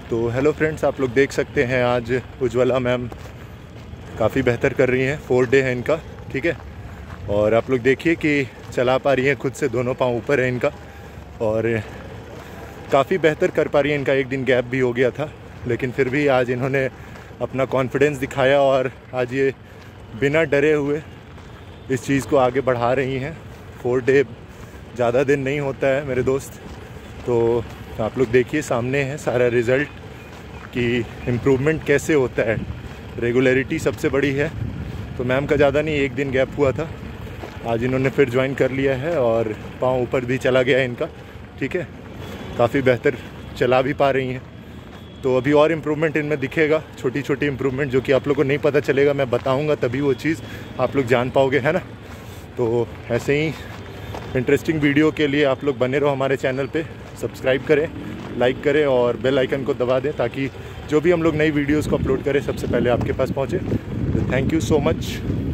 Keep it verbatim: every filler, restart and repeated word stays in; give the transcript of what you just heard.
तो hello friends, आप लोग देख सकते हैं आज उज्ज्वला मैम काफ़ी बेहतर कर रही हैं। फोर्थ डे है इनका, ठीक है। और आप लोग देखिए कि चला पा रही हैं खुद से, दोनों पाँव ऊपर है इनका और काफ़ी बेहतर कर पा रही हैं। इनका एक दिन गैप भी हो गया था, लेकिन फिर भी आज इन्होंने अपना कॉन्फिडेंस दिखाया और आज ये बिना डरे हुए इस चीज़ को आगे बढ़ा रही हैं। फोर्थ डे ज़्यादा दिन नहीं होता है मेरे दोस्त, तो आप लोग देखिए सामने है सारा रिज़ल्ट कि इम्प्रूवमेंट कैसे होता है। रेगुलरिटी सबसे बड़ी है। तो मैम का ज़्यादा नहीं, एक दिन गैप हुआ था, आज इन्होंने फिर ज्वाइन कर लिया है और पाँव ऊपर भी चला गया है इनका, ठीक है। काफ़ी बेहतर चला भी पा रही हैं। तो अभी और इम्प्रूवमेंट इनमें दिखेगा, छोटी छोटी इम्प्रूवमेंट जो कि आप लोगों को नहीं पता चलेगा, मैं बताऊंगा तभी वो चीज़ आप लोग जान पाओगे, है ना। तो ऐसे ही इंटरेस्टिंग वीडियो के लिए आप लोग बने रहो हमारे चैनल पे, सब्सक्राइब करें, लाइक करें और बेल आइकन को दबा दें ताकि जो भी हम लोग नई वीडियोज़ को अपलोड करें सबसे पहले आपके पास पहुँचे। Thank you so much.